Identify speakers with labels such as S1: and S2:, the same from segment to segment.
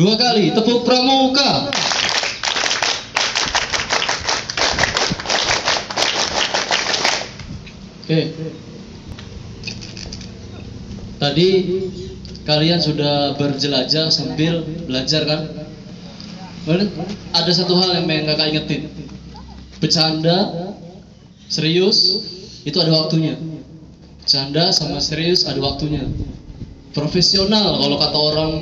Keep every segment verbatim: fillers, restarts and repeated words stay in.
S1: Dua kali tepuk pramuka. Oke. Tadi kalian sudah berjelajah sambil belajar kan? Ada satu hal yang pengen kakak ingetin. Bercanda, serius, itu ada waktunya. Bercanda sama serius ada waktunya. Profesional, kalau kata orang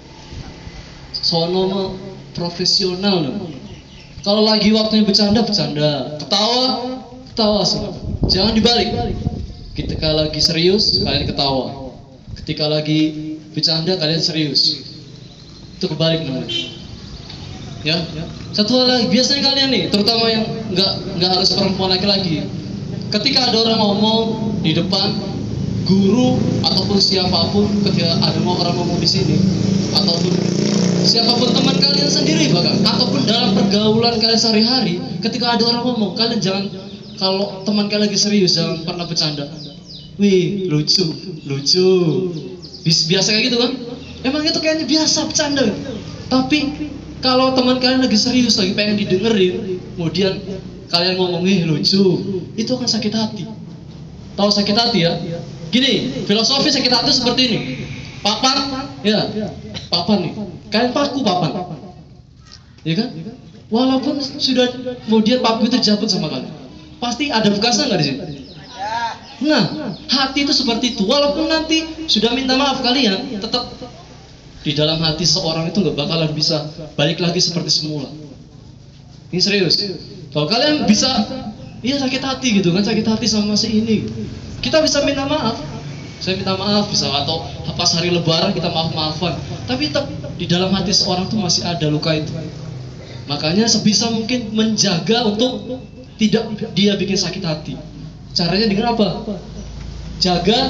S1: sono mah profesional. Kalau lagi waktunya bercanda, bercanda. Ketawa, ketawa semua. Jangan dibalik. Ketika lagi serius, kalian ketawa. Ketika lagi bercanda, kalian serius. Itu kebalik namanya. Ya, satu hal lagi, biasanya kalian nih, terutama yang nggak nggak harus perempuan laki-laki. Ketika ada orang ngomong di depan guru ataupun siapapun, ketika ada orang ngomong di sini, ataupun siapapun teman kalian sendiri bahkan, ataupun dalam pergaulan kalian sehari-hari, ketika ada orang ngomong, kalian jangan, kalau teman kalian lagi serius, jangan pernah bercanda. Wih, lucu, lucu. Biasa kayak gitu kan? Emang itu kayaknya biasa bercanda. Tapi kalau teman kalian lagi serius, lagi pengen didengerin, kemudian kalian ngomong, wih lucu, itu akan sakit hati. Tahu sakit hati ya? Gini, filosofi sakit hati seperti ini. Papan, ya, papan nih. Kalian paku papan, ya kan? Walaupun sudah kemudian paku itu dijabut sama kalian, pasti ada bekasnya nggak di sini? Nah, hati itu seperti itu. Walaupun nanti sudah minta maaf kalian, tetap di dalam hati seorang itu nggak bakalan bisa balik lagi seperti semula. Ini serius. Kalau kalian bisa, iya sakit hati gitu kan, sakit hati sama si ini. Kita bisa minta maaf. Saya minta maaf bisa, atau pas hari Lebaran kita maaf-maafan. Tapi tetap di dalam hati seorang tuh masih ada luka itu. Makanya sebisa mungkin menjaga untuk tidak dia bikin sakit hati. Caranya dengan apa? Jaga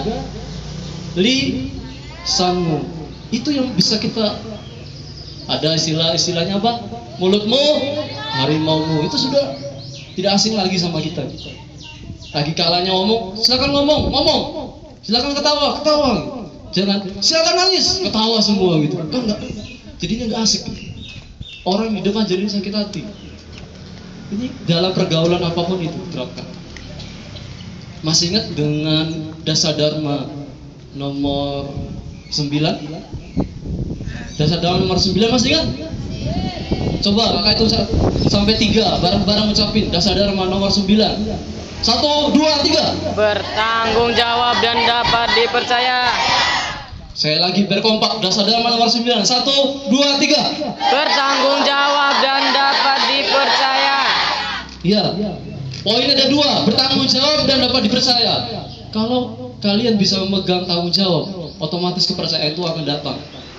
S1: lisanmu. Itu yang bisa kita, ada istilah-istilahnya apa? Mulutmu, harimaumu. Itu sudah tidak asing lagi sama kita. Lagi kalanya ngomong, silakan ngomong, ngomong. Silakan ketawa, ketawa. Jangan, silakan nangis, ketawa semua gitu. Kan enggak, jadinya enggak asik. Orang di depan jadi sakit hati. Ini dalam pergaulan apapun itu terapkan. Masih ingat dengan Dasar Dharma nomor sembilan? Dasar Dharma nomor sembilan masih ingat? Coba kakak itu sampai tiga, bareng-bareng ucapin Dasar Dharma nomor sembilan. Satu, dua, tiga.
S2: Bertanggung jawab dan dapat dipercaya.
S1: Saya lagi berkompak, Dasar Dharma nomor sembilan. Satu, dua, tiga.
S2: Bertanggung jawab dan dapat dipercaya.
S1: Iya. Poin ada dua, bertanggung jawab dan dapat dipercaya. Kalau kalian bisa memegang tanggung jawab, otomatis kepercayaan itu akan datang.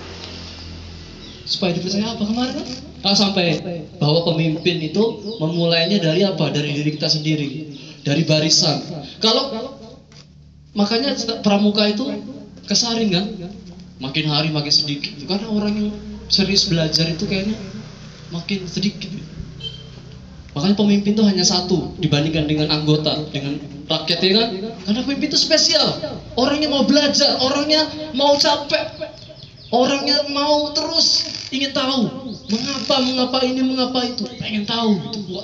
S1: Supaya dipercaya apa kemarin kan? Kalau sampai bahwa pemimpin itu memulainya dari apa? Dari diri kita sendiri, dari barisan. Kalau makanya pramuka itu kesaring kan? Makin hari makin sedikit. Karena orang yang serius belajar itu kayaknya makin sedikit. Makanya pemimpin itu hanya satu dibandingkan dengan anggota, dengan rakyatnya kan? Karena pemimpin itu spesial. Orangnya mau belajar, orangnya mau capek, orangnya mau terus ingin tahu mengapa, mengapa ini, mengapa itu, pengen tahu gitu buat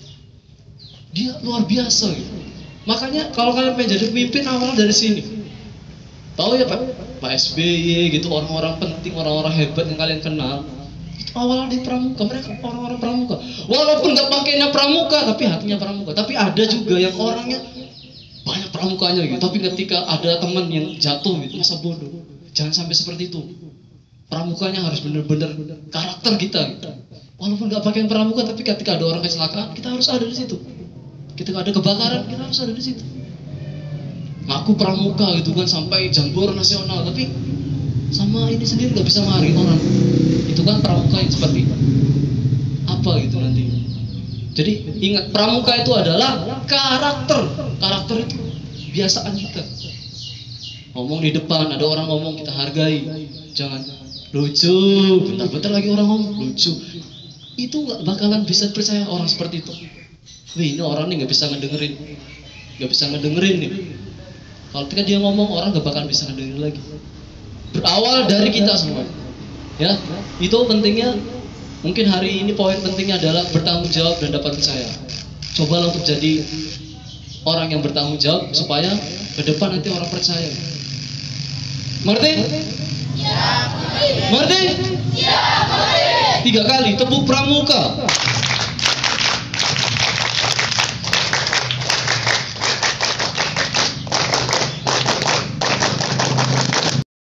S1: dia luar biasa gitu. Makanya kalau kalian pengen jadi pemimpin awal dari sini. Tahu ya Pak, Pak S B Y gitu, orang-orang penting, orang-orang hebat yang kalian kenal. Awalnya di pramuka, mereka orang-orang pramuka. Walaupun nggak pakainya pramuka, tapi hatinya pramuka. Tapi ada juga yang orangnya banyak pramukanya gitu. Tapi ketika ada teman yang jatuh gitu, masa bodoh. Jangan sampai seperti itu. Pramukanya harus benar-benar karakter kita gitu. Walaupun nggak pakai pramuka, tapi ketika ada orang kecelakaan, kita harus ada di situ. Ketika ada kebakaran, kita harus ada di situ. Ngaku pramuka gitu kan sampai jambor nasional, tapi sama ini sendiri nggak bisa marahin orang. Itu kan pramuka yang seperti apa gitu nanti. Jadi ingat, pramuka itu adalah karakter. Karakter itu kebiasaan kita. Ngomong di depan, ada orang ngomong kita hargai. Jangan lucu, bentar-bentar lagi orang ngomong lucu. Itu nggak bakalan bisa percaya orang seperti itu. Wih, ini orang nih nggak bisa ngedengerin, nggak bisa ngedengerin nih. Kalau ketika dia ngomong, orang nggak bakalan bisa ngedengerin lagi. Berawal dari kita semua. Ya, itu pentingnya. Mungkin hari ini poin pentingnya adalah bertanggung jawab dan dapat percaya. Cobalah untuk jadi orang yang bertanggung jawab supaya ke depan nanti orang percaya. Mengerti? Ya, mengerti? Ya, mengerti. Tiga kali tepuk pramuka.